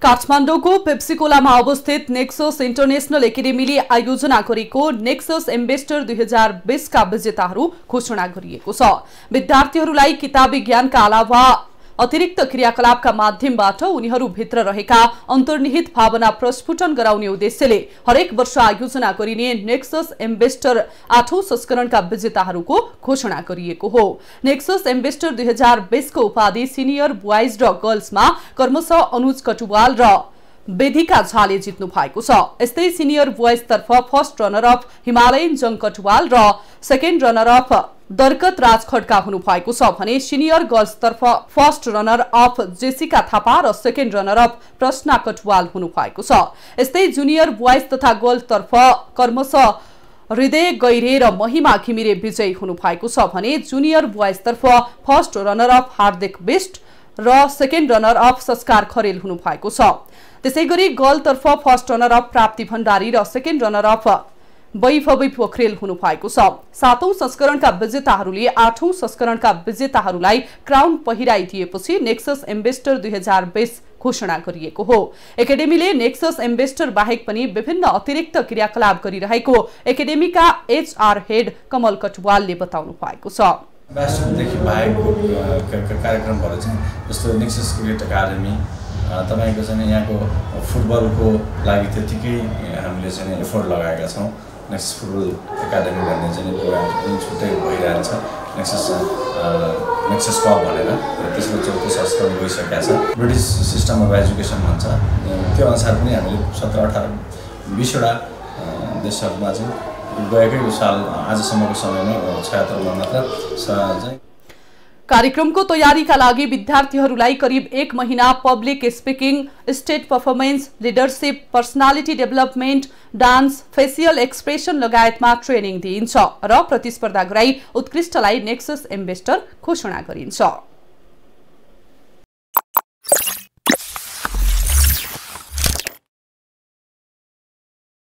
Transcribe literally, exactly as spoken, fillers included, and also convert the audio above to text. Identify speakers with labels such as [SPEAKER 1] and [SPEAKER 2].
[SPEAKER 1] काठमाडौँको पेप्सिकोलामा अवस्थित nexus international एकाडेमीले आयोजना गरेको नेक्सस एम्बेसडर दुई हजार बीस का विजेताहरू घोषणा गरिएको छ। विद्यार्थीहरूलाई किताबी ज्ञानका अलावा अतिरिक्त क्रियाकलापका माध्यमबाट उनीहरूभित्र रहेका अन्तर्निहित भावना प्रस्फुटन गराउने उद्देश्यले हरेक वर्ष आयोजना गरिने नेक्सस एम्बेसडर आठौं संस्करणका विजेताहरूको घोषणा गरिएको हो। नेक्सस एम्बेसडर दुई हजार बीस को उपाधि सिनियर बोइज र गर्ल्समा क्रमशः अनुज कटुवाल र वेदिका झाले जित्नु भएको छ। यस्तै सिनियर बोइज तर्फ first runner up Himalayan Jang Katuwal र second runner up Darkat Raj Khadka हुनु भएको छ भने सिनियर गर्ल्स तर्फ first runner up Jessica Thapa र second runner up Prashna Katuwal हुनु भएको छ। यस्तै जुनियर बोइज तथा गर्ल्स तर्फ क्रमशः हृदय गैरे र महिमा घिमिरे विजयी हुनु भएको छ भने जुनियर बोइज तर्फ first runner up Hardik Bisht र सेकेन्ड रनर अफ संस्कार खरेल हुनु भएको छ। त्यसैगरी गर्ल तर्फ first runner of Prapti Bhandari र second runner up Vaibhavi Pokhrel हुनु भएको छ। सातौं संस्करणका विजेताहरूले आठौं संस्करणका विजेताहरूलाई क्राउन पहिराइदिएपछि नेक्सस एम्बेसडर दुई हजार बीस घोषणा गरिएको हो। एकाडेमीले नेक्सस एम्बेसडर बाहेक पनि विभिन्न अतिरिक्त क्रियाकलाप गरिरहेको एकाडेमीका एचआर हेड कमल कटुवालले बताउनु भएको छ।
[SPEAKER 2] एम्बेसडरदेखि बाहेकको कार्यक्रमहरू चाहिँ जस्तो नेक्सस क्रिकेट एकाडेमी तपाईको चाहिँ यहाँको फुटबलको लागि त्यतिकै हामीले चाहिँ एफोर्ट लगाएका छौँ। नेक्सस फुटबल एकाडेमी भन्ने चाहिँ प्रोग्राम पनि छुट्टै भइरहेको छ। नेक्सस नेक्सस कप भनेर त्यसको चौथो संस्करण गइसकेका छ। ब्रिटिस सिस्टम अफ एजुकेसन भन्छ त्यो अनुसार पनि हामीले सत्र अठार बिसवटा देशहरूमा चाहिँ गएकै साल आजसम्मको समयमा छयत्तरमा मात्र चाहिँ
[SPEAKER 1] कार्यक्रमको तयारीका लागि विद्यार्थीहरूलाई करिब एक महिना public speaking, stage performance, leadership, personality development, dance, facial expression लगायतमा ट्रेनिङ दिइन्छ र प्रतिस्पर्धा गराई उत्कृष्टलाई नेक्सस एम्बेसडर घोषणा गरिन्छ।